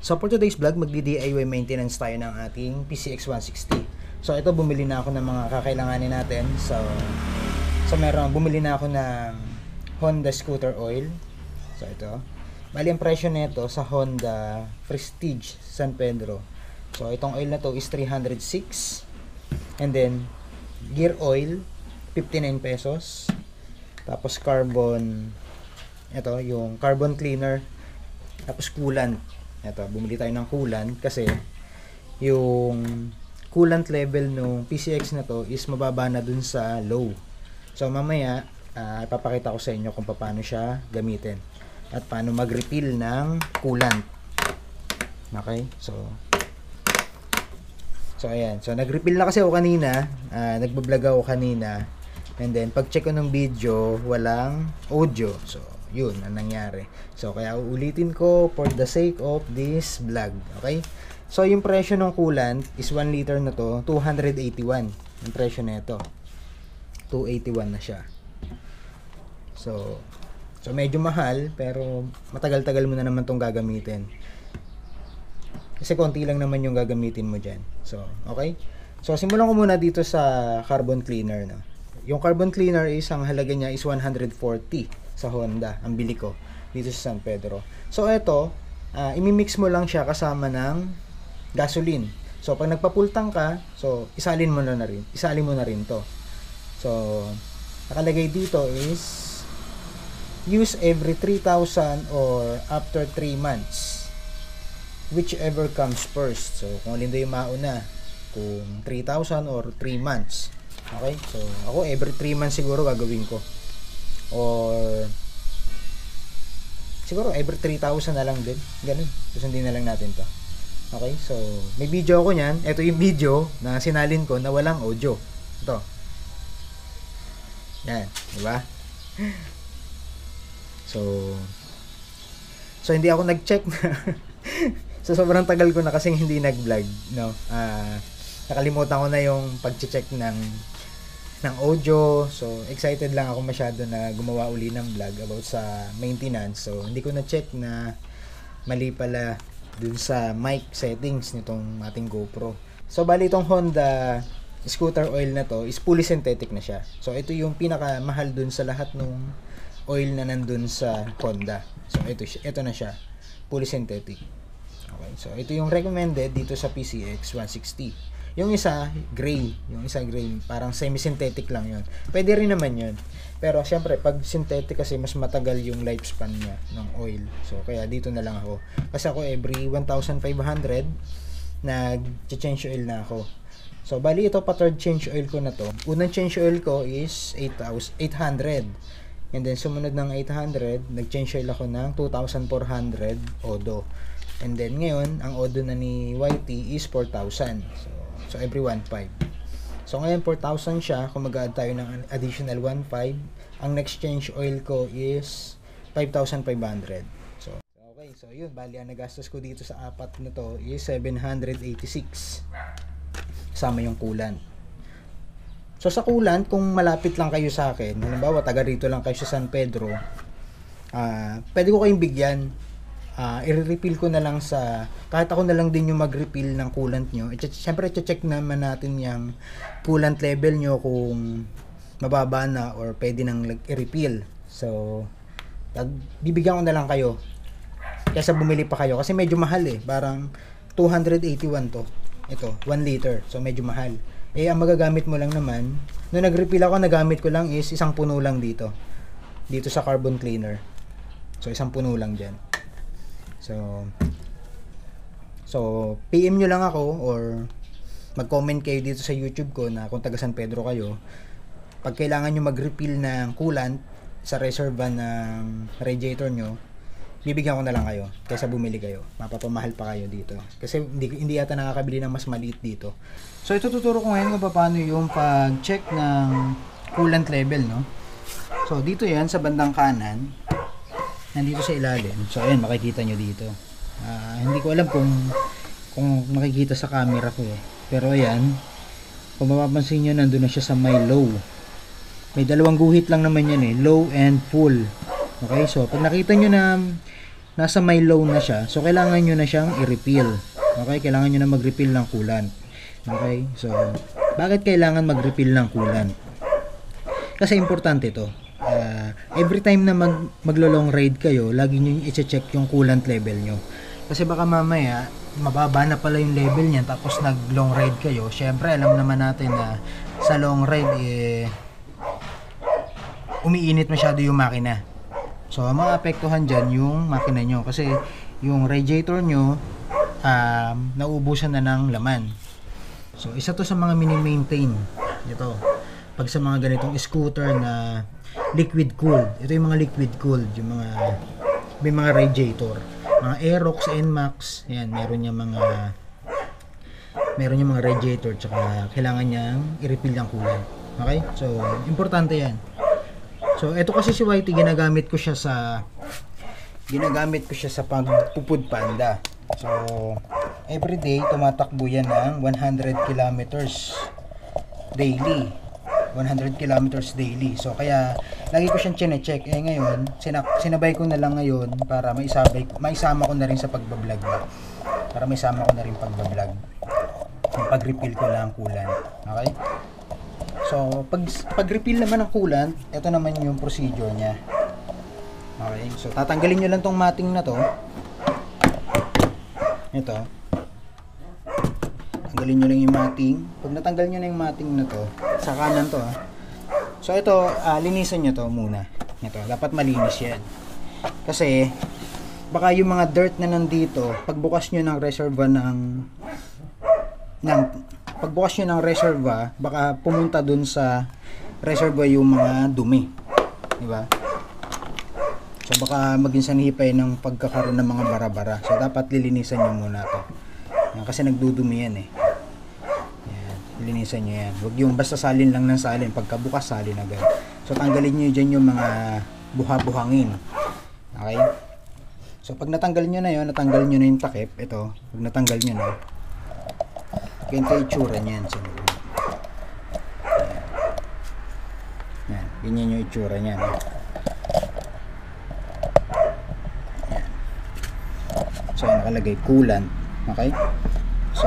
So for today's vlog, magdi-DIY maintenance tayo ng ating PCX 160. So ito, bumili na ako ng mga kakailanganin natin. So bumili na ako ng Honda scooter oil. So ito. Bali ang presyo nito sa Honda Prestige San Pedro. So itong oil na to is 306. And then gear oil 59 pesos. Tapos carbon, ito yung carbon cleaner. Tapos coolant. Ito, bumili tayo ng coolant kasi yung coolant level ng PCX na to is mababa na dun sa low. So mamaya, ipapakita ko sa inyo kung paano siya gamitin at paano mag-refill ng coolant. Okay? So ayan. So nag-refill na kasi ako kanina, nagbablog ako kanina. And then pag-check ko ng video, walang audio. So yun ang nangyari. So kaya uulitin ko for the sake of this vlog. Okay? So yung presyo ng coolant is 1 liter na to, 281. Yung presyo nito. 281 na siya. So medyo mahal, pero matagal-tagal mo na naman tong gagamitin. Kasi konti lang naman yung gagamitin mo dyan. So, okay? So, simulan ko muna dito sa carbon cleaner. No? Yung carbon cleaner is, ang halaga niya is 140 sa Honda. Ang bili ko dito sa San Pedro. So, ito, imimix mo lang siya kasama ng gasoline. So, pag nagpapultang ka, so, isalin mo na rin. Isalin mo na rin to. So, nakalagay dito is use every 3,000 or after 3 months. Whichever comes first. So, kung alin doon yung mauna, kung 3,000 or 3 months. Okay? So, ako every 3 months siguro gagawin ko. Or siguro every 3,000 na lang din. Ganun. Susundin na lang natin to. Okay? So, may video ako niyan. Ito yung video na sinalin ko na walang audio. Ito. Yan. Diba? So, hindi ako nag-check na so sobrang tagal ko na kasing hindi nag-vlog, no. Nakalimutan ko na yung pag-check ng audio. So excited lang ako masyado na gumawa uli ng vlog about sa maintenance. So hindi ko na check na mali pala dun sa mic settings nitong ating GoPro. So bali itong Honda scooter oil na to is fully synthetic na siya. So ito yung pinakamahal dun sa lahat ng oil na nandun sa Honda. So ito na siya, fully synthetic. Okay, so ito yung recommended dito sa PCX 160. Yung isa gray, parang semi-synthetic lang 'yon. Pwede rin naman 'yon. Pero syempre pag synthetic kasi mas matagal yung lifespan niya ng oil. So kaya dito na lang ako. Kasi ako every 1,500 nag-change oil na ako. So bali ito pa third change oil ko na to. Unang change oil ko is 800. And then sumunod ng 800, nag-change oil ako ng 2,400 odo. And then ngayon, ang odo na ni YT is 4,000. So every 1,500. So ngayon 4,000 siya, kung mag-add tayo ng additional 1,500, ang next change oil ko is 5,500. So okay, so yun, bali ang nagastos ko dito sa apat na to is 786. Kasama yung coolant. So sa coolant, kung malapit lang kayo sa akin, halimbawa taga rito lang kayo sa San Pedro, pwede ko kayong bigyan. I-refill ko na lang kahit ako na lang din yung mag-refill ng coolant nyo. Siyempre, check naman natin yung coolant level nyo kung mababa na or pwede nang i-refill. So, bibigyan ko na lang kayo kaysa bumili pa kayo kasi medyo mahal parang 281 to. Ito, 1 liter. So, medyo mahal. Ang magagamit mo lang naman, nung nag-refill ako, nagamit ko lang is isang puno lang dito sa carbon cleaner. So, isang puno lang dyan. So PM nyo lang ako or mag-comment kayo dito sa YouTube ko na kung taga San Pedro kayo. Pag kailangan nyo mag-refill ng coolant sa reserva ng radiator nyo, bibigyan ko na lang kayo kaysa bumili kayo. Mapapamahal pa kayo dito. Kasi hindi yata nakakabili ng mas maliit dito. So ito tuturo ko ngayon kung paano yung pag-check ng coolant level, no? So dito yan sa bandang kanan. Nandito sa ilalim. So ayan, makikita nyo dito. Hindi ko alam kung makikita sa camera ko Pero ayan, kung mapapansin nyo, nandun na siya sa may low. May dalawang guhit lang naman yan low and full. Okay, so pag nakita nyo na nasa may low na siya, so kailangan nyo na siyang i-refill. Okay, kailangan nyo na mag-refill ng coolant. Okay, so bakit kailangan mag-refill ng coolant? Kasi importante ito. Every time na maglo-long ride kayo, lagi nyo i-check yung coolant level nyo. Kasi baka mamaya, mababa na pala yung level niyan, tapos nag-long ride kayo. Syempre, alam naman natin na sa long ride, umiinit masyado yung makina. So, maapektuhan dyan yung makina nyo. Kasi yung radiator nyo, nauubusan na ng laman. So, isa to sa mga mini-maintain. Ito. Pag sa mga ganitong scooter na liquid cooled. Ito yung mga liquid cooled. Yung may mga radiator. Mga Aerox, NMAX. Yan, meron yung mga radiator. Tsaka kailangan niyang i-refill ng coolant. Okay? So, importante yan. So, ito kasi si YT, ginagamit ko siya sa pagpupud panda. So, everyday, tumatakbo yan ng 100 kilometers daily. 100 kilometers daily. So, kaya, lagi ko siyang chine-check. Ngayon, sinabay ko na lang ngayon para maisama ko na rin sa pagbablog. Para maisama ko na rin pagbablog. Yung pag-refill ko lang coolant. Okay? So, pag-refill naman ng coolant, ito naman yung procedure niya. Okay? So, tatanggalin nyo lang tong mating na to. Ito. Tanggalin nyo lang yung mating. Pag natanggal nyo na yung mating na to, sa kanan to So, ito, linisan nyo to muna. Ito, dapat malinis yan. Kasi, baka yung mga dirt na nandito, pagbukas nyo ng reservoir pagbukas nyo ng reservoir, baka pumunta dun sa reservoir yung mga dumi. Diba? So, baka maging sanhipay ng pagkakaroon ng mga bara-bara. So, dapat lilinisan nyo muna to. Yan, kasi nagdudumi yan Yan, lilinisan nyo yan. Huwag yung basta salin lang ng salin. Pagkabukas, salin agad. So, tanggalin nyo dyan yung mga buha-buhangin. Okay? So, pag natanggal nyo na yun, natanggal nyo na yung takip. Ito, pag natanggal nyo na, ganito yung itsura niyan. So, yan, ganyan yung itsura niyan. Yan. So, nakalagay coolant. Okay? So,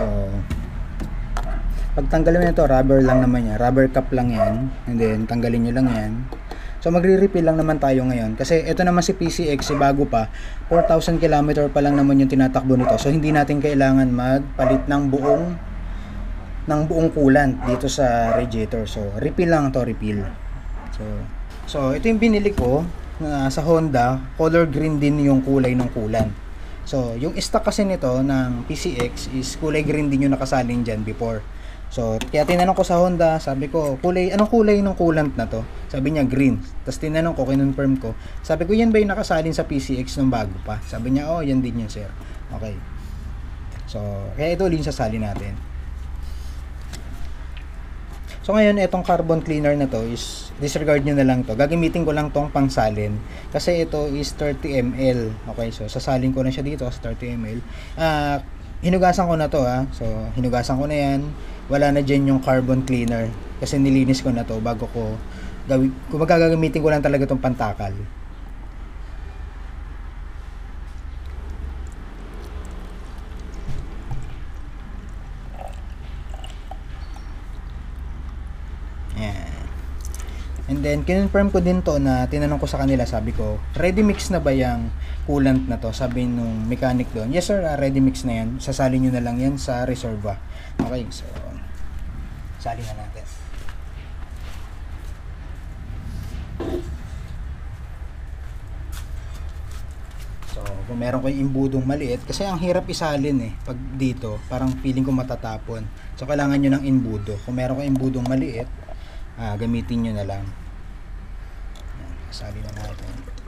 pag tanggalin mo ito, rubber lang naman yan. Rubber cap lang yan. And then, tanggalin nyo lang yan. So, magre-refill lang naman tayo ngayon. Kasi, ito naman si PCX, bago pa, 4,000 km pa lang naman yung tinatakbo nito. So, hindi natin kailangan magpalit ng buong coolant dito sa radiator. So, refill lang to, refill. So, ito yung binili ko sa Honda. Color green din yung kulay ng coolant. So, yung stock kasi nito ng PCX is kulay green din yung nakasalin dyan before. So, kaya tinanong ko sa Honda, sabi ko, anong kulay ng coolant na to? Sabi niya, green. Tapos tinanong ko, kinonfirm ko. Sabi ko, yan ba yung nakasalin sa PCX nung bago pa? Sabi niya, yan din yun, sir. Okay. So, kaya ito ulit sasalin natin. So, ngayon, itong carbon cleaner na to is, disregard nyo na lang to. Gagamitin ko lang tong pangsalin. Kasi ito is 30 ml. Okay, so, sasalin ko na siya dito sa 30 ml. Hinugasan ko na to, So, hinugasan ko na yan. Wala na dyan yung carbon cleaner. Kasi nilinis ko na to bago ko gagamitin ko lang talaga tong pantakal. And then, kinonfirm ko din to na tinanong ko sa kanila, sabi ko, ready mix na ba yung coolant na to? Sabi nung mechanic doon, yes sir, ready mix na yan. Sasalin nyo na lang yan sa reservoir. Okay, so, salin na natin. So, kung meron ko yung imbudong maliit, kasi ang hirap isalin pag dito, parang feeling ko matatapon. So, kailangan nyo ng imbudo. Kung meron ko imbudong maliit, gamitin nyo na lang. Yan, kasali na natin.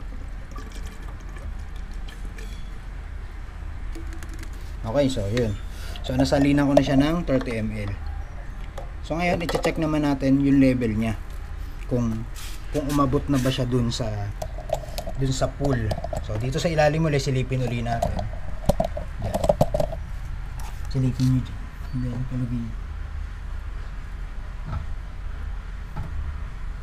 Okay, so yun. So nasalinan ko na siya ng 30 ml. So ngayon, i-check naman natin yung level niya. Kung umabot na ba siya dun sa pool. So dito sa ilalim ulit, silipin ulit natin. Yan. Silipin nyo dyan. Then, palagay.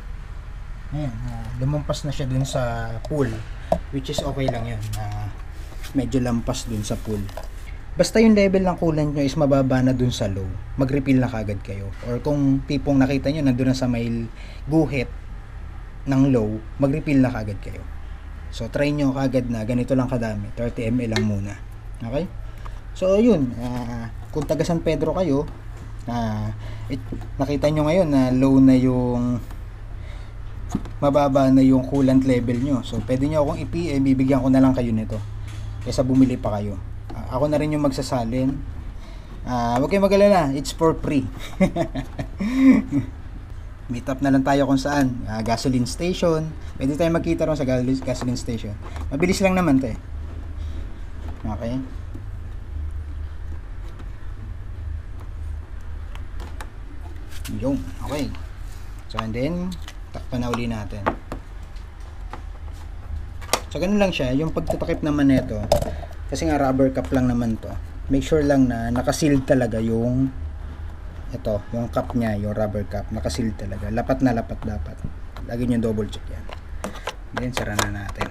Ayan, lumampas na siya dun sa pool, which is okay lang yun. medyo lampas dun sa pool. Basta yung level ng coolant nyo is mababa na dun sa low, mag-refill na kagad kayo. Or kung tipong nakita nyo nandun na sa may guhit ng low, mag-refill na kagad kayo. So try nyo kagad na ganito lang kadami, 30 ml lang muna. Okay? So yun, kung taga San Pedro kayo, nakita nyo ngayon na low na yung mababa na yung coolant level nyo. So pwede nyo akong i-PM, bibigyan ko na lang kayo nito kaysa bumili pa kayo. Ako na rin yung magsasalin. Huwag kayong mag-alala, it's for free. Meet up na lang tayo kung saan, gasoline station. Pwede tayo magkita ron sa gasoline station. Mabilis lang naman to eh. Okay. Yung, okay. So and then takpan na uli natin. So ganun lang siya, yung pagtatakip naman nito, kasi nga rubber cap lang naman to. Make sure lang na nakaseal talaga yung ito, yung cap niya, yung rubber cap, nakaseal talaga. Lapat na lapat dapat. Lagi niyo double check yan. Then sara na natin.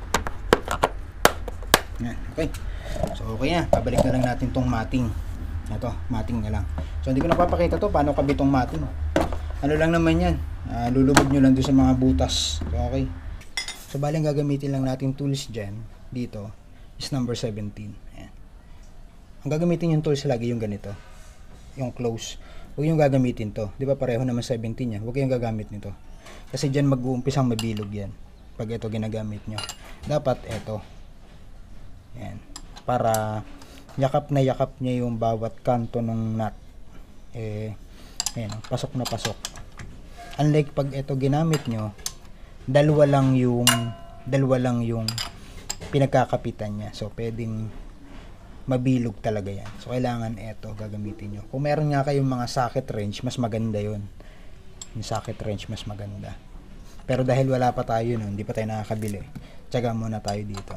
Yan, okay. So okay na, pabalik na lang natin tong matting. Ito, matting na lang. So hindi ko napapakita to paano kabit tong matting. Ano lang naman yan, lulubog nyo lang doon sa mga butas. So, okay. So bali ang gagamitin lang natin tools dyan, dito, is number 17. Ayan. Ang gagamitin yung tools lagi yung ganito, yung close. Huwag yung gagamitin to. Di ba pareho naman 17 yan? Huwag yung gagamit nito. Kasi dyan mag-uumpisang mabilog yan. Pag ito ginagamit nyo. Dapat ito. Ayan. Para yakap na yakap niya yung bawat kanto ng nut. Ayan, pasok na pasok. Unlike pag ito ginamit nyo, dalawa lang yung pinagkakapitan niya. So pwedeng mabilog talaga yan. So kailangan ito gagamitin nyo. Kung meron nga kayong mga socket wrench, mas maganda yon. Yung socket wrench mas maganda. Pero dahil wala pa tayo nun, hindi pa tayo nakakabili, tiyaga muna tayo dito.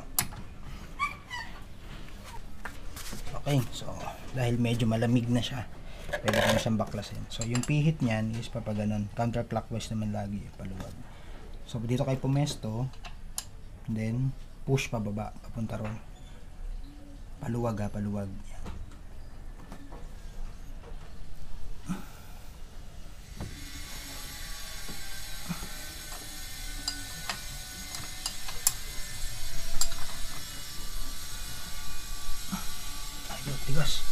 Okay, so dahil medyo malamig na siya, pwede ko na siyang baklasin. So yung pihit niyan is papaganon, counterclockwise naman lagi, paluwag. So dito kayo pumesto, then push pababa, papunta ron. Paluwag ha, paluwag. Ayun, tigas.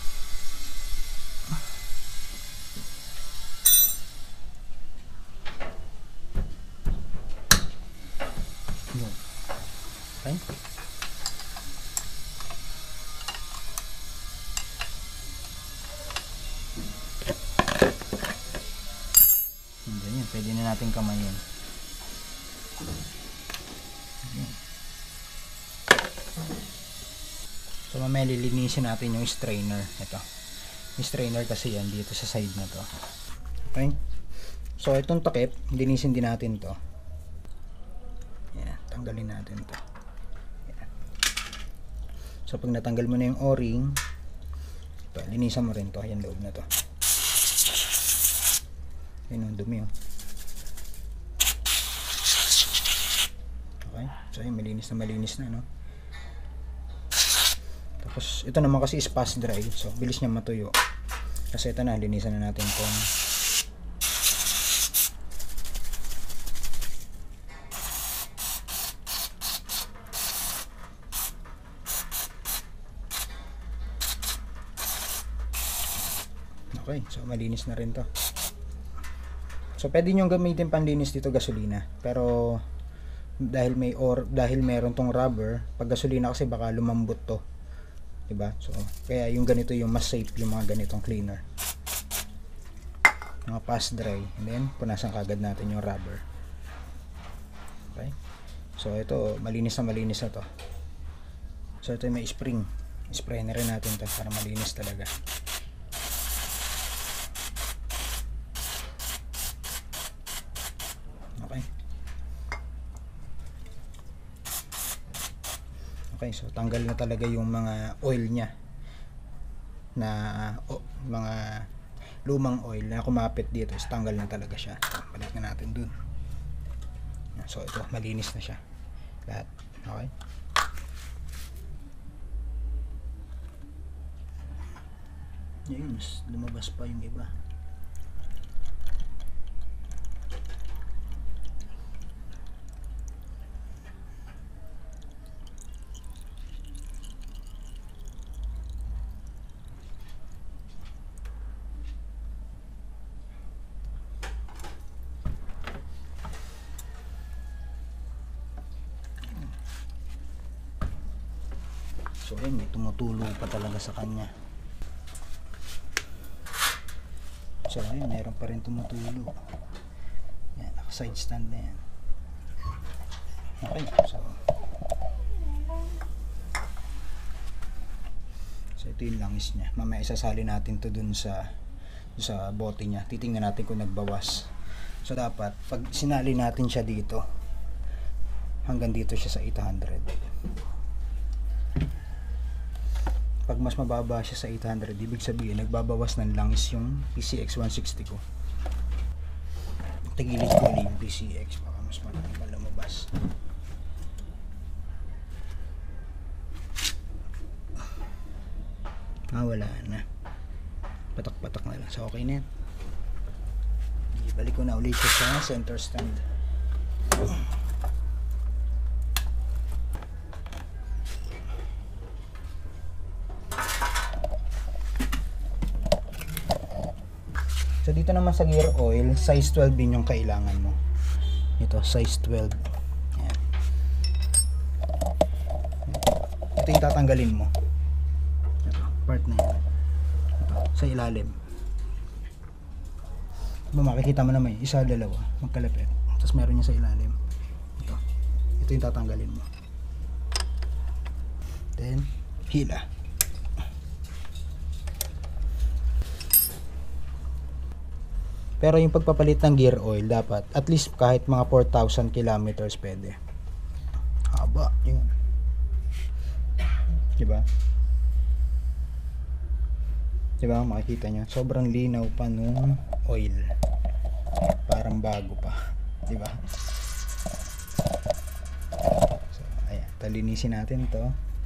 Yun. Okay. Ganyan, pwede na natin kamayin. So mamaya lilinisin natin yung strainer. Ito. Yung strainer kasi yan dito sa side na to. Okay. So itong takip, linisin din natin to. Yan, tanggalin natin to. Yan. So pag natanggal mo na yung o-ring, ito, linisan mo rin to. Yan loob na to. Yun, dumi oh. Okay, so yun, malinis na no. Tapos ito naman kasi is fast dry, so bilis niya matuyo. Kasi ito na, linisan na natin kung okay, so malinis na rin to. So pwede nyo gamitin panlinis dito gasolina, pero dahil meron tong rubber, pag gasolina kasi baka lumambot to, diba? So kaya yung ganito yung mas safe, yung mga ganitong cleaner, mga fast dry, and then punasan kagad natin yung rubber. Okay, so ito malinis na to. So ito may spray na rin natin to para malinis talaga. Okay, so tanggal na talaga yung mga oil niya na mga lumang oil na kumapit dito. So tanggal na talaga siya. Balik na natin dun. So ito, malinis na siya lahat. Okay, Yun, mas lumabas pa yung iba. So ayun, may tumutulo pa talaga sa kanya. So ayun, meron pa rin tumutulo. Yan, naka side stand na yan. Okay, so ito yung langis niya. Mamaya isasali natin to dun sa bote niya. Titingnan natin kung nagbawas. So dapat, pag sinali natin siya dito, hanggang dito siya sa 800. Pag mas mababa siya sa 800, ibig sabihin nagbabawas ng langis yung PCX 160 ko. Tigilid ko ulit yung PCX, baka mas malaki pa lumabas. Wala na. Patak-patak na lang. So okay na yan. Ibalik ko na ulit siya sa center stand. So dito naman sa gear oil, size 12 din yung kailangan mo. Ito, size 12. Ayan. Ito yung tatanggalin mo. Ito, part na yan. Ito, sa ilalim. Makikita mo naman, isa, dalawa, magkalapit. Tapos meron niya sa ilalim. Ito yung tatanggalin mo. Then, hila. Pero yung pagpapalit ng gear oil, dapat at least kahit mga 4,000 kilometers pwede. Haba, yun. Diba? Diba, makikita nyo, sobrang linaw pa nung oil. Parang bago pa. Diba? So, ayan, talinisin natin to.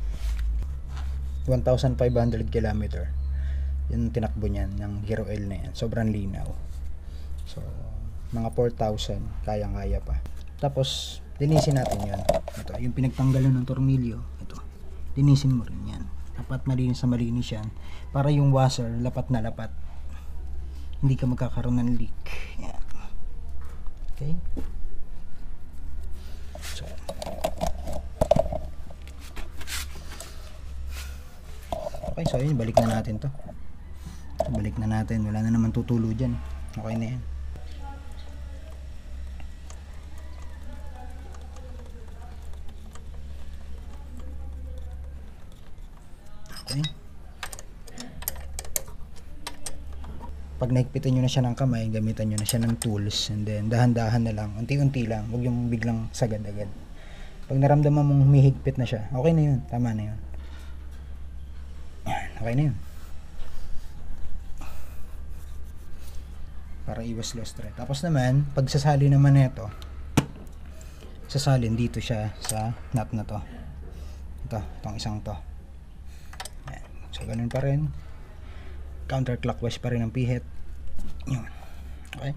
1,500 kilometer. Yung tinakbo niyan, yung gear oil na yan. Sobrang linaw. So, mga 4,000, kayang-kaya pa. Tapos, linisin natin yan. Ito, yung pinagtanggalan ng tornilyo. Ito, linisin mo rin yan. Dapat malinis na malinis yan. Para yung washer, lapat na lapat. Hindi ka magkakaroon ng leak. Yan. Okay? So, okay, so yun, balik na natin to. So, balik na natin. Wala na naman tutulo dyan. Okay na yan. Okay. Pag nahigpitan nyo na siya ng kamay, gamitan nyo na siya ng tools, and then dahan-dahan na lang, unti-unti lang, huwag yung biglang sagad-agad. Pag naramdaman mong humihigpit na siya, okay na yun, tama na yun. Okay na yun. Para iwas lost thread. Tapos naman, pag sasali naman nito, sasalin dito siya sa nut na to. Itong isang to. Ayan. So, ganun pa rin. Counterclockwise pa rin ang pihit. Yun. Okay.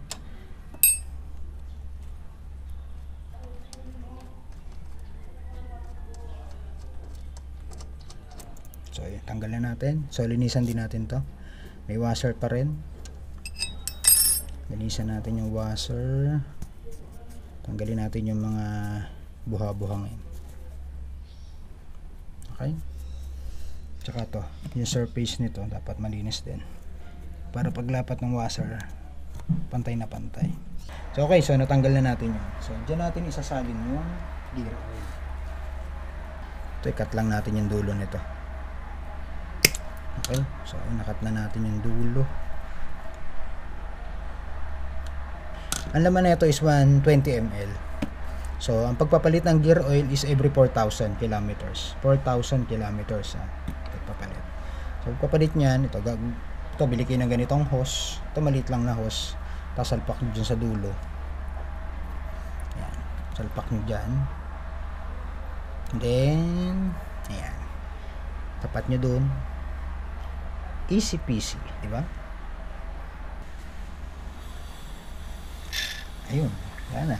So, yun. Tanggal na natin. So, linisan din natin to. May washer pa rin. Linisan natin yung washer. Tanggalin natin yung mga buha-buhangin. Okay? Tsaka to, yung surface nito dapat malinis din. Para paglapat ng washer, pantay na pantay. So okay, so natanggal na natin yun. So dyan natin isasalin yung gear oil. Ito, i-cut lang natin yung dulo nito. Okay, so nakat na natin yung dulo. Ang laman na ito is 120 ml. So, ang pagpapalit ng gear oil is every 4,000 kilometers. 4,000 kilometers pagpapalit. So, pagpapalit niyan, ito bili kayo ng ganitong hose. Ito maliit lang na hose. Tapos salpak nyo dyan sa dulo. Ayan. Salpak nyo dyan. And then, ayan. Tapat nyo dun. Easy peasy, di ba? Ayun, wala na.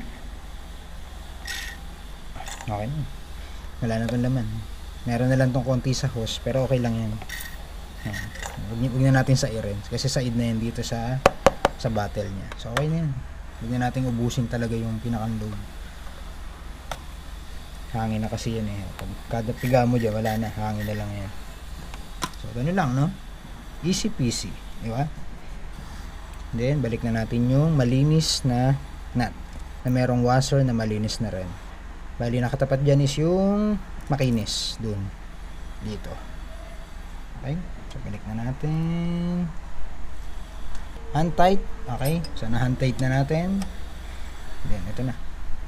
Okay na. Wala na tong laman. Meron na lang tong konti sa hose, pero okay lang yan. Ayan. Huwag na natin sa irin kasi side na yan dito sa bottle niya. So okay na yan. Huwag na natin ubusin talaga yung pinakang load. Hangin na kasi yan eh. Pag kada piga mo dyan, wala na. Hangin na lang yan. So ganun lang, no? Easy peasy, di ba? Then balik na natin yung malinis na nut na merong washer na malinis na rin. Bali nakatapat dyan is yung makinis dun dito. Okay, so balik na natin. Hand tight. Okay, so na hand tight na natin. Then ito na.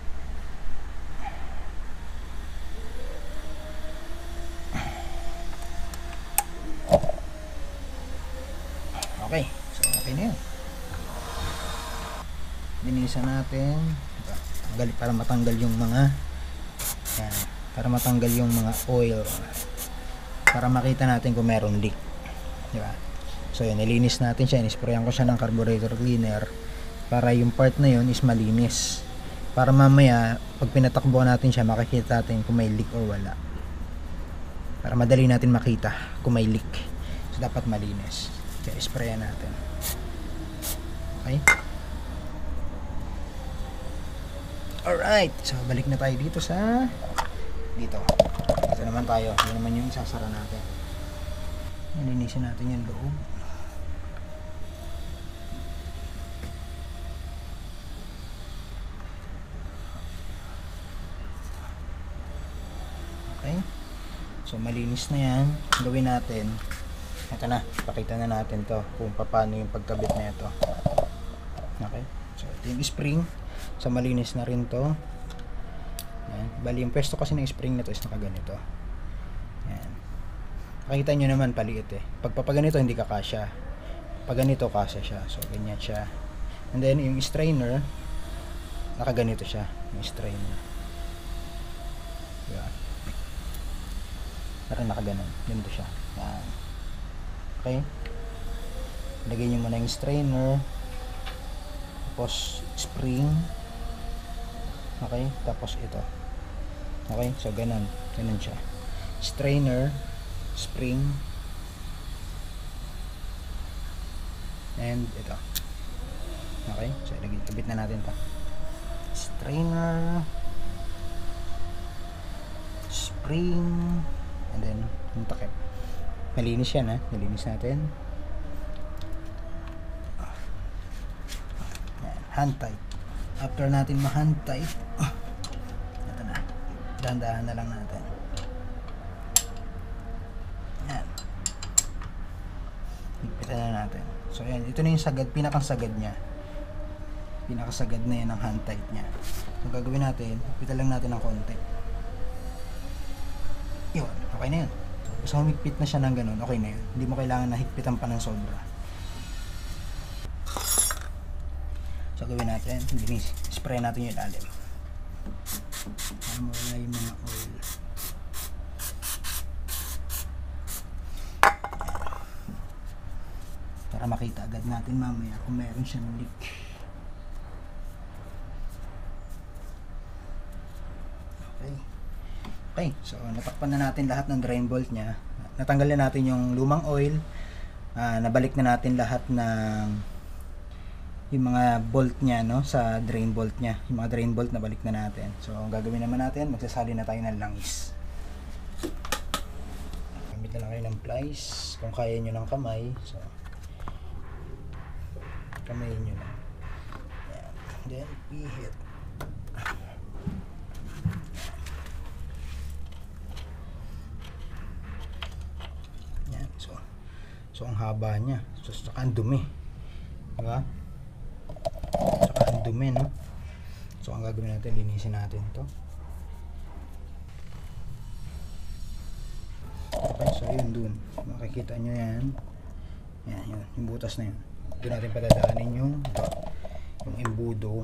Okay, so okay na yun. Linisan natin para matanggal yung mga yan, para matanggal yung mga oil, para makita natin kung meron leak, di ba? So yun, nilinis natin siya, nisprayan ko siya ng carburetor cleaner para yung part na yun is malinis, para mamaya pag pinatakbo natin siya makikita natin kung may leak or wala, para madali natin makita kung may leak. So dapat malinis, kaya sprayan natin. Okay. Alright, so balik na tayo dito sa dito naman tayo. Yun naman yung isasara natin. Nalinisin natin yung loob. Okay, so malinis na yan. Gawin natin, ito na, pakita na natin to kung paano yung pagkabit na ito. Okay, so ito yung spring. So malinis na rin to. Yan. Bali yung pwesto kasi ng spring nito is nakaganito. Yan. Makikita nyo naman paliit eh. Pag papaganito hindi kakasya. Pag ganito kasya siya. So ganyan siya. And then yung strainer nakaganito siya. Yung strainer. Yan. Parang nakaganon. Ganito siya. Yan. Okay. Lagay nyo muna yung strainer. Tapos spring. Okay, tapos ito. Okay, so ganun siya. Strainer, spring, and ito. Okay, so ilagay na natin to. Strainer, spring, and then yung takip. Malinis yan ha, nalinis natin. Hand tight. After natin ma-hand tight, ito na, dahan-dahan na lang natin. Yan, higpitan na natin. So yan, ito na yung sagad, pinakasagad nya, pinakasagad na yan ang hand tight nya. So gagawin natin, higpitan lang natin ng konti. Yun, okay na yun. So basta humigpit na siya ng ganun, okay na yun. Hindi mo kailangan na higpitan pa ng sobra. So gawin natin, spray natin yung ilalim para mawala yung mga oil. Para makita agad natin mamaya kung meron siyang leak. Okay. Okay, so natakpan na natin lahat ng drain bolt nya. Natanggal na natin yung lumang oil. Nabalik na natin lahat ng yung mga bolt niya, no, sa drain bolt niya. Yung mga drain bolt na balik na natin. So ang gagawin naman natin, magsasali na tayo ng langis. Gamit na lang kayo ng plies kung kaya nyo ng kamay. So kamay nyo lang. Ayan. Then i-hit. Ayan. So ang haba nya. So saka ang dumi, diba? Saka ang dumi, no? So ang gagawin natin, linisin natin ito. Okay, so yun dun, makikita nyo yan. Yan, yun, yung butas na yun. Hindi natin padadaanin yung embudo.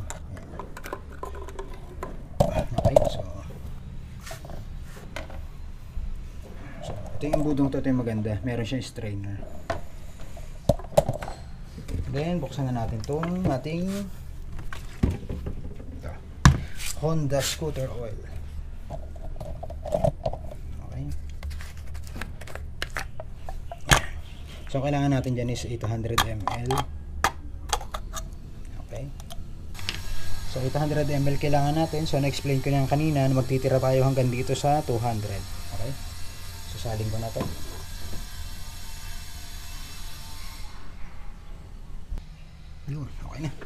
Ayan. Okay, so Ito yung budong to, ito yung maganda. Meron siyang strainer. Then, buksan na natin itong ating ito, Honda scooter oil. Okay. So, kailangan natin dyan is 800 ml. Okay. So, 800 ml kailangan natin. So, na-explain ko na kanina na magtitira tayo hanggang dito sa 200. Okay. So, salin ko na to. Yun, okay na.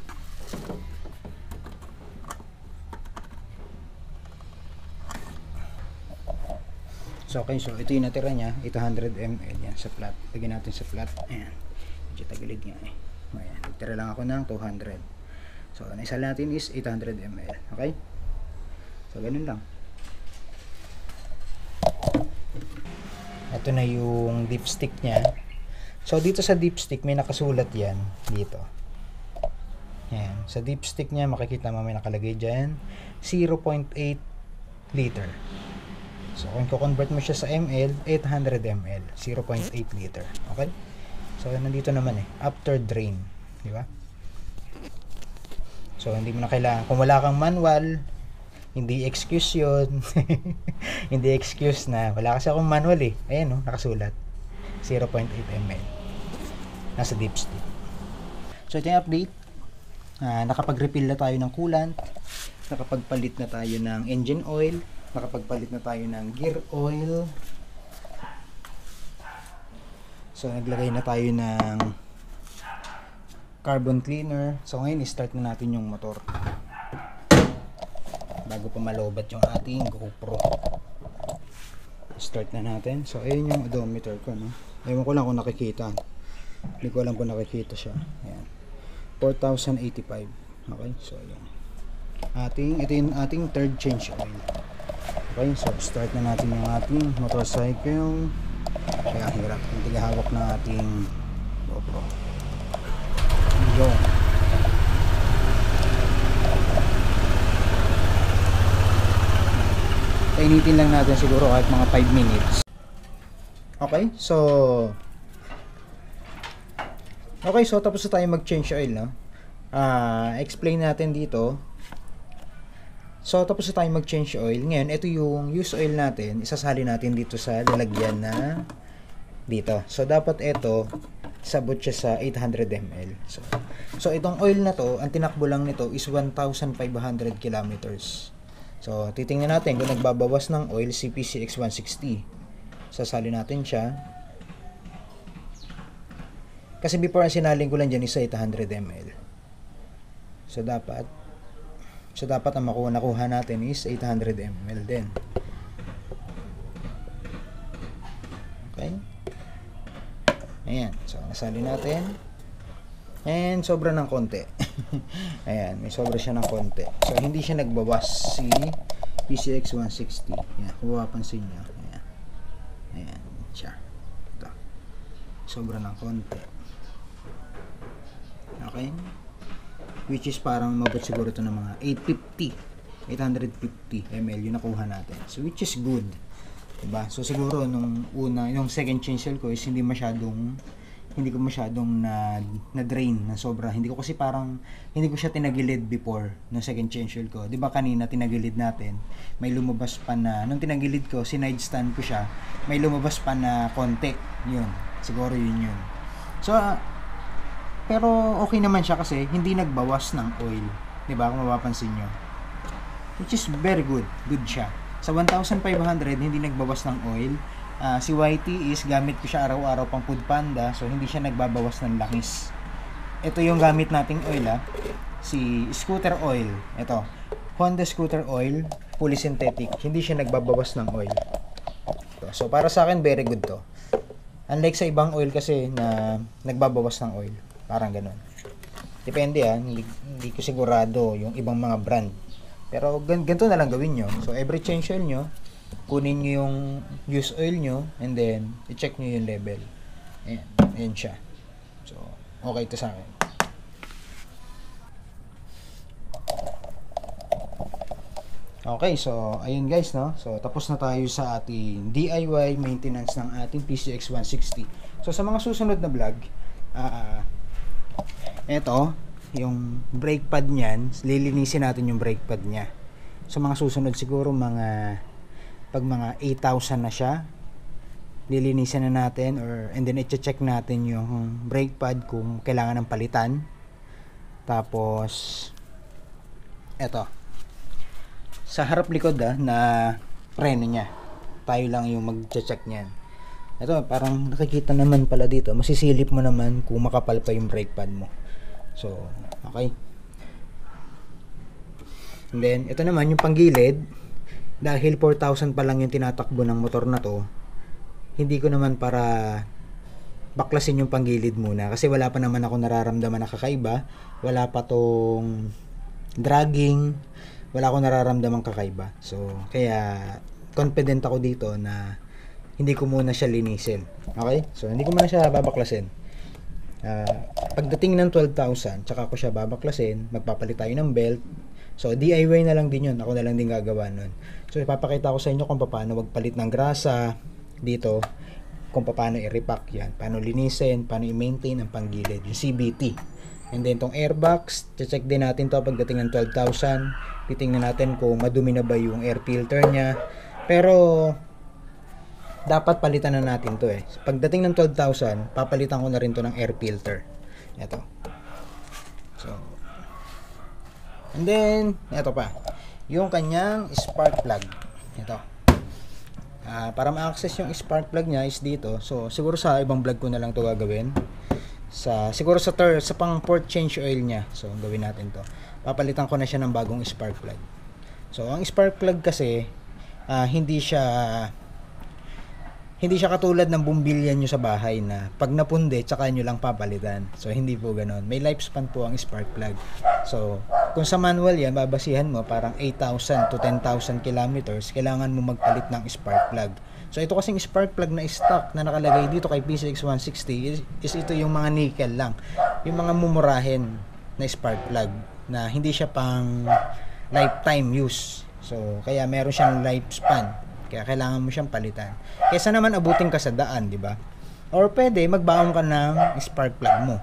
So, okay. So, ito yung natira niya. 800 ml yan sa flat. Lagyan natin sa flat. Ayan. Medyo tagilid nga eh. Ayan. Nagtira lang ako ng 200. So, naisa natin is 800 ml. Okay? So, ganun lang. Ito na yung dipstick niya. So, dito sa dipstick, may nakasulat yan. Dito. Ayan. Sa dipstick niya, makikita mo may nakalagay dyan. 0.8 liter. So, kung i-convert mo siya sa ml, 800 ml. 0.8 liter. Okay? So, nandito naman eh. After drain. Di ba? So, hindi mo na kailangan. Kung wala kang manual, hindi excuse yun. Hindi excuse na. Wala kasi akong manual eh. Ayan o, nakasulat. 0.8 ml. Nasa dipstick. So, ito yung update. Nakapag-refill na tayo ng coolant. Nakapagpalit na tayo ng engine oil. Nakapagpalit na tayo ng gear oil. So, naglagay na tayo ng carbon cleaner. So, ngayon, start na natin yung motor. Bago pa malobat yung ating GoPro. Start na natin. So, ayun yung odometer ko, no? Ewan ko lang kung nakikita. Hindi ko alam kung nakikita siya. Ayan. 4,085. Okay? So, ayan. Ito yung ating third change oil. Okay? So, start na natin yung ating motorcycle. Kaya hirap. Hindi hawak na ating GoPro. Yun. Painitin lang natin siguro kahit mga 5 minutes. Okay, so tapos na tayo mag-change oil, no? Explain natin dito. So, tapos na tayo mag-change oil. Ngayon, ito yung use oil natin. Isasali natin dito sa lalagyan na dito. So, dapat ito sabot siya sa 800 ml. So, itong oil na to, ang tinakbo lang nito is 1,500 kilometers. So, titingnan natin kung nagbabawas ng oil si PCX 160. Sasali natin siya. Kasi before ang sinaling ko lang dyan is 800 ml. So, dapat ang nakuha natin is 800 ml din. Okay? Ayan. So, nasali natin. And, sobra ng konti. Ayan. May sobra siya ng konti. So, hindi siya nagbawas si PCX 160. Ayan. Kung mapapansin nyo. Ayan. Ayan. Siya. Ito. Sobra ng konti. Okay? Which is parang mabot siguro ito ng mga 850 ml yung nakuha natin. So, which is good. Diba? So, siguro, yung second change cell ko is hindi ko masyadong na-drain na sobra. Hindi ko siya tinagilid before ng second change oil ko. 'Di ba kanina tinagilid natin, may lumabas pa na nung tinagilid ko, sinide stand ko siya, may lumabas pa na konti. 'Yun. Siguro 'yun. So, pero okay naman siya kasi hindi nagbawas ng oil. 'Di ba? Kung mapapansin niyo. Which is very good. Good siya. Sa 1,500 hindi nagbawas ng oil. Si YT is gamit ko siya araw-araw pang Food Panda, so hindi siya nagbabawas ng langis. Ito yung gamit nating oil, si scooter oil. Ito, Honda scooter oil, fully synthetic. Hindi siya nagbabawas ng oil. So para sa akin very good to. Unlike sa ibang oil kasi na nagbabawas ng oil, parang ganun. Depende hindi ko sigurado yung ibang mga brand. Pero ganito na lang gawin nyo. So every change oil nyo, kunin nyo yung use oil nyo and then i-check nyo yung level. Ayan siya. So, okay ito sa akin. Okay, so ayun guys, no? So tapos na tayo sa ating DIY maintenance ng ating PCX 160. So sa mga susunod na vlog, eto, yung brake pad niyan, lilinisin natin yung brake pad niya. So mga susunod siguro pag mga 8,000 na siya, lilinisin na natin and then i-check natin yung brake pad kung kailangan ng palitan. Tapos eto, sa harap likod na preno niya, tayo lang yung mag-check niyan. Ito, parang nakikita naman pala dito, masisilip mo naman kung makapal pa yung brake pad mo. So, okay. And then, ito naman yung panggilid, dahil 4,000 pa lang yung tinatakbo ng motor na to, hindi ko naman para baklasin yung panggilid muna, kasi wala pa naman ako nararamdaman na kakaiba, wala pa tong dragging, wala akong nararamdamang kakaiba. So, kaya confident ako dito na hindi ko muna siya linisin. Okay? So, hindi ko muna siya babaklasin. Pagdating ng 12,000, tsaka ko siya babaklasin, magpapalit tayo ng belt. So, DIY na lang din yun. Ako na lang din gagawa nun. So, ipapakita ko sa inyo kung paano magpalit ng grasa dito, kung paano i-repack yan, paano linisin, paano i-maintain ang panggilid, yung CBT. And then, tong airbox, check din natin to pagdating ng 12,000. Titingnan natin kung madumi na ba yung air filter niya. Pero, dapat palitan na natin to eh. Pagdating ng 12,000, papalitan ko na rin to ng air filter. Ito. So, and then, ito pa. Yung kanyang spark plug. Ito. Para ma-access yung spark plug niya is dito. So, siguro sa ibang vlog ko na lang to gagawin. Siguro sa pang port change oil niya. So, gawin natin to. Papalitan ko na siya ng bagong spark plug. So, ang spark plug kasi hindi siya katulad ng bumbilya nyo sa bahay na pag napundi, tsaka nyo lang papalitan. So, hindi po ganoon. May lifespan po ang spark plug. So, kung sa manual yan, babasihan mo parang 8,000 to 10,000 kilometers, kailangan mo magpalit ng spark plug. So, ito kasing spark plug na stock na nakalagay dito kay PCX 160 is ito yung mga nickel lang. Yung mga mumurahin na spark plug na hindi siya pang lifetime use. So, kaya meron siyang lifespan. Kaya kailangan mo siyang palitan. Kaysa naman abutin ka sa daan, di ba? Or pwede, magbaon ka ng spark plug mo.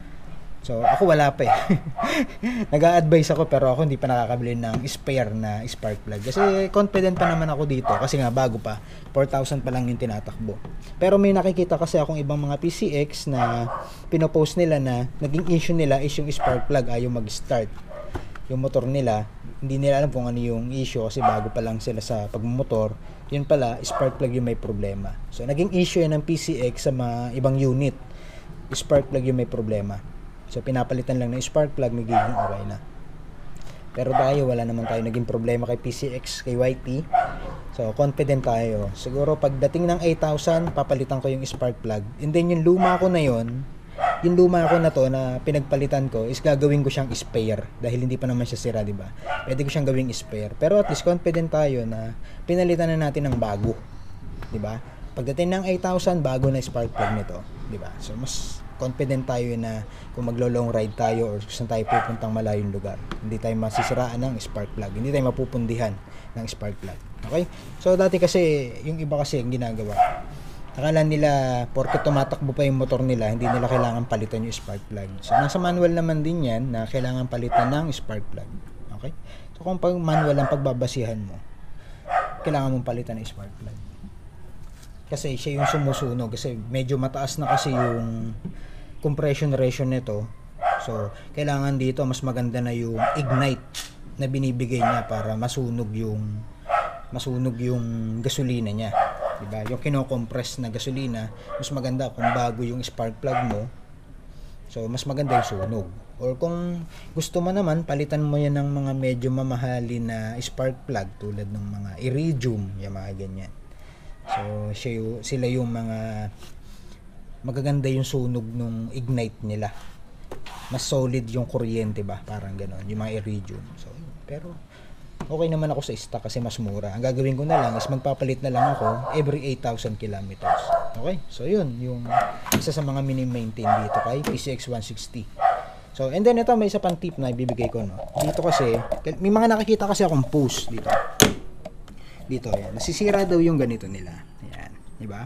So, ako wala pa eh. Nag-a-advise ako pero ako hindi pa nakakabili ng spare na spark plug. Kasi confident pa naman ako dito. Kasi nga bago pa. 4,000 pa lang yung tinatakbo. Pero may nakikita kasi akong ibang mga PCX na pinopost nila na naging issue nila is yung spark plug ayaw mag-start. Yung motor nila, hindi nila alam kung ano yung issue kasi bago pa lang sila sa pagmumotor. Yun pala, spark plug yung may problema. So, naging issue yan ng PCX sa mga ibang unit. Spark plug yung may problema. So, pinapalitan lang ng spark plug, magiging okay na. Pero tayo, wala naman tayo naging problema kay PCX, kay YT. So, confident tayo. Siguro, pagdating ng 8,000, papalitan ko yung spark plug. And then, yung luma ko na yung luma ko na to na pinagpalitan ko, is gagawin ko siyang spare. Dahil hindi pa naman siya sira, di ba? Pwede ko siyang gawing spare. Pero at least, confident tayo na pinalitan na natin ng bago. Di ba? Pagdating ng 8,000, bago na spark plug nito. Di ba? So, mas confident tayo na kung maglo-long ride tayo or kung saan tayo pupuntang malayong lugar, hindi tayo masisiraan ng spark plug, hindi tayo mapupundihan ng spark plug. Okay? So dati kasi, yung iba kasi ang ginagawa, akala nila porke tumatakbo pa yung motor nila, hindi nila kailangan palitan yung spark plug. So nasa manual naman din yan na kailangan palitan ng spark plug. Okay? So kung pag manual ang pagbabasihan mo, kailangan mong palitan ng spark plug. Kasi siya yung sumusunog, kasi medyo mataas na kasi yung compression ratio nito. So, kailangan dito mas maganda na yung ignite na binibigay niya para masunog yung gasolina niya. Diba? Yung kino-compress na gasolina, mas maganda kung bago yung spark plug mo. So, mas maganda yung sunog. Or kung gusto mo naman, palitan mo yan ng mga medyo mamahalin na spark plug tulad ng mga iridium, yung mga ganyan. So, sila yung mga magaganda yung sunog nung ignite nila. Mas solid yung kuryente ba? Parang gano'n. Yung mga iridium. So, pero, okay naman ako sa stock kasi mas mura. Ang gagawin ko na lang is magpapalit na lang ako every 8,000 kilometers. Okay? So, yun. Yung isa sa mga mini-maintain dito kay PCX 160. So, and then ito, may isa pang tip na ibibigay ko, no? Dito kasi, may mga nakikita kasi akong post dito. dito, ayan. Nasisira daw yung ganito nila. Ayan, di ba?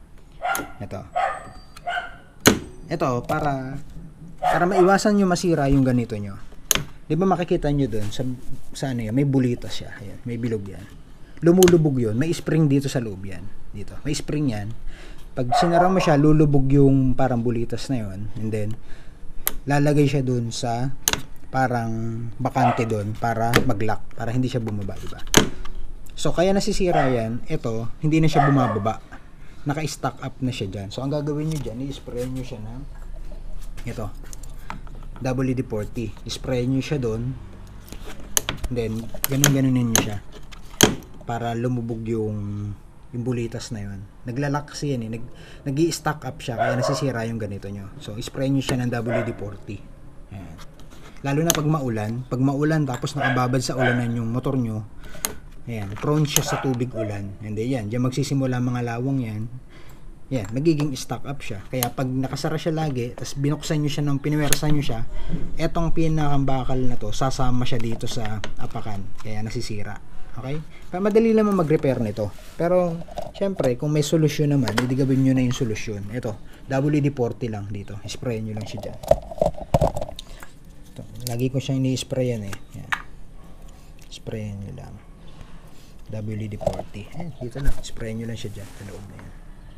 Ito para maiwasan nyo masira yung ganito nyo. Di ba makikita nyo dun sa ano yan, may bulitas siya. Ayan, may bilog yan. Lumulubog yun. May spring dito sa loob yan. Dito. May spring yan. Pag sinara mo siya, lulubog yung parang bulitas na yun. And then, lalagay siya dun sa parang bakante dun para mag-lock. Para hindi siya bumaba, diba? So, kaya nasisira yan. Ito, hindi na siya bumababa. Naka-stack up na siya dyan. So, ang gagawin nyo dyan, i-spray nyo siya ng ito. WD-40. I-spray nyo siya dun. Then, ganun-ganunin nyo siya. Para lumubog yung bulitas na yun. Naglalak kasi yan eh. Nag-i-stack up siya. Kaya nasisira yung ganito nyo. So, i-spray nyo siya ng WD-40. Ayan. Lalo na pag maulan. Pag maulan tapos nakababad sa ulanan yung motor nyo. Ayan. Prone siya sa tubig ulan. And then yan. Diyan magsisimula mga lawang yan. Yan, magiging stock up siya. Kaya pag nakasara siya lagi, tapos binuksan nyo siya ng piniwersa nyo siya, etong pinakambakal na to, sasama siya dito sa apakan. Kaya nasisira. Okay? Kaya madali naman mag-repair nito. Pero, syempre, kung may solusyon naman, hindi gawin nyo na yung solusyon. Ito, WD-40 lang dito. Spray nyo lang siya dyan. Ito, lagi ko siyang ini-sprayan eh. Yan. Spray nyo lang. WD-40. Ayan, dito lang. Spray nyo lang siya dyan. Sa loob na yan.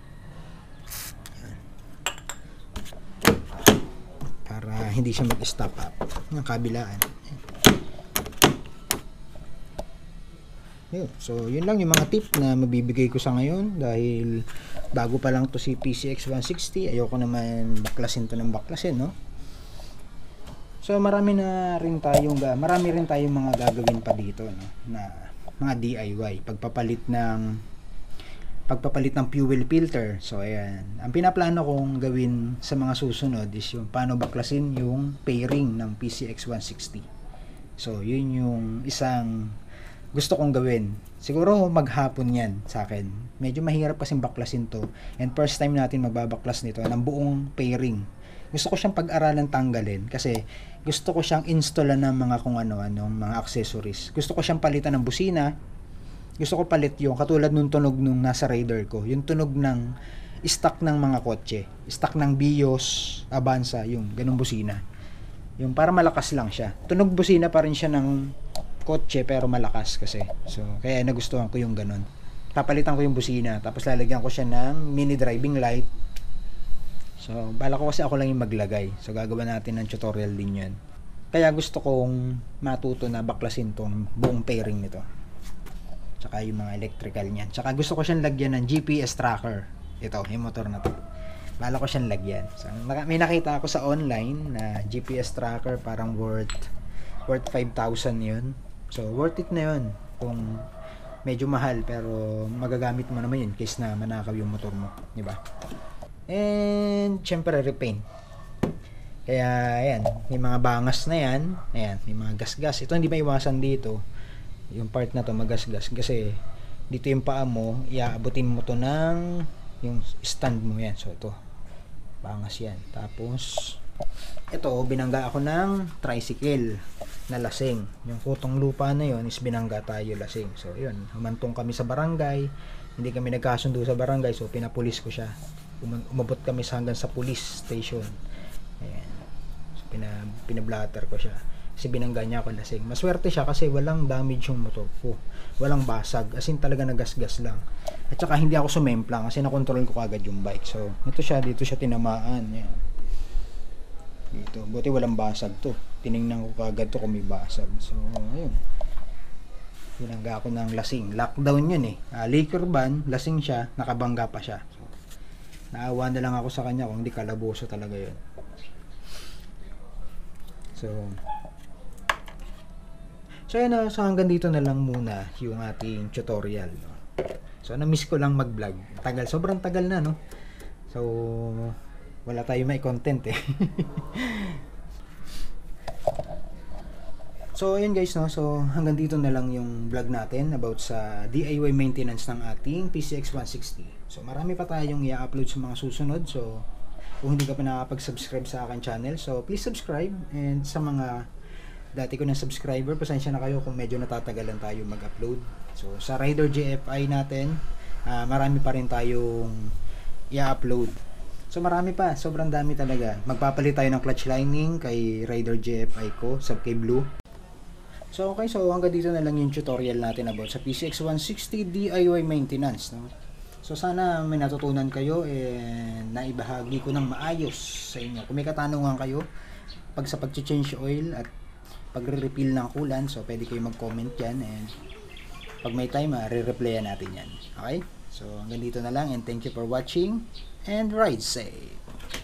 Para hindi siya mag-stop up ng kabilaan. Yun. So, yun lang yung mga tip na mabibigay ko sa ngayon dahil bago pa lang to si PCX 160. Ayoko naman baklasin to ng baklasin, no? So, marami rin tayong mga gagawin pa dito, no? Na mga DIY, pagpapalit ng fuel filter. So, ayan. Ang pinaplano kong gawin sa mga susunod is yung paano baklasin yung pairing ng PCX 160. So, yun yung isang gusto kong gawin. Siguro maghapon yan sa akin. Medyo mahirap kasing baklasin to. And first time natin magbabaklas nito ng buong pairing. Gusto ko siyang pag-aralan tanggalin kasi gusto ko siyang installan ng mga kung ano-ano, mga accessories. Gusto ko siyang palitan ng busina. Gusto ko palit yung katulad nung tunog nung nasa Raider ko, yung tunog ng stock ng mga kotse, stock ng Vios, Avanza, yung ganung busina. Yung para malakas lang siya. Tunog busina pa rin siya ng kotse pero malakas kasi. So, kaya nagustuhan ko yung ganun. Papalitan ko yung busina, tapos lalagyan ko siya ng mini driving light. So, bala ko kasi ako lang yung maglagay. So, gagawa natin ng tutorial din yan. Kaya gusto kong matuto na baklasin tong buong pairing nito. Tsaka yung mga electrical niyan. Tsaka gusto ko siyang lagyan ng GPS tracker. Ito, yung motor na to. Bala ko siyang lagyan. So, may nakita ako sa online na GPS tracker parang worth 5,000 yun. So, worth it na yun. Kung medyo mahal pero magagamit mo naman yun case na manakaw yung motor mo. Diba? And, syempre, repaint. Kaya, ayan. May mga bangas na yan. Ayan, may mga gas-gas. Ito hindi maiwasan dito. Yung part na to magasgas kasi dito yung paa mo, iaabutin mo to ng yung stand mo yan. So ito, bangas yan. Tapos ito, binangga ako ng tricycle na lasing. Yung kutong lupa na yun is binangga tayo lasing. So yun, humantong kami sa barangay. Hindi kami nagkasundo sa barangay, so pinapulis ko siya. Umabot kami hanggang sa police station. Ayan. So pinablatter ko siya. Kasi binangga niya ako lasing. Maswerte siya kasi walang damage yung motor ko. Walang basag. As in talaga nagasgas lang. At saka hindi ako sumemplang kasi nakontrol ko kagad yung bike. So, ito siya. Dito siya tinamaan. Yan. Dito. Buti walang basag to. Tinignan ko kagad to kung may basag. So, ayun. Binangga ako ng lasing. Lockdown yun eh. Liquor ban. Lasing siya. Nakabangga pa siya. So, naawa na lang ako sa kanya kung hindi kalaboso talaga yun. So yun na, so hanggang dito na lang muna yung ating tutorial, no? So na-miss ko lang mag-vlog. Tagal, sobrang tagal na, no? So wala tayo may content eh. So ayun guys, no? So hanggang dito na lang yung vlog natin about sa DIY maintenance ng ating PCX 160. So marami pa tayong i-upload sa mga susunod. So kung hindi ka pa nakapag-subscribe sa akin channel, so please subscribe, and sa mga dati ko na subscriber, pasensya na kayo kung medyo natatagalan tayo mag-upload. So sa Rider GFI natin, marami pa rin tayong i-upload. So marami pa, sobrang dami talaga. Magpapalit tayo ng clutch lining kay Rider GFI ko, sub kay Blue. So okay, so hanggang dito na lang yung tutorial natin about sa PCX 160 DIY maintenance, no? So sana may natutunan kayo and naibahagi ko ng maayos sa inyo. Kung may katanungan kayo pag sa pag-change oil at pagre-refill ng coolant, so pwede kayo mag-comment dyan and pag may time, re-replyan natin yan. Okay? So hanggang dito na lang and thank you for watching and ride safe!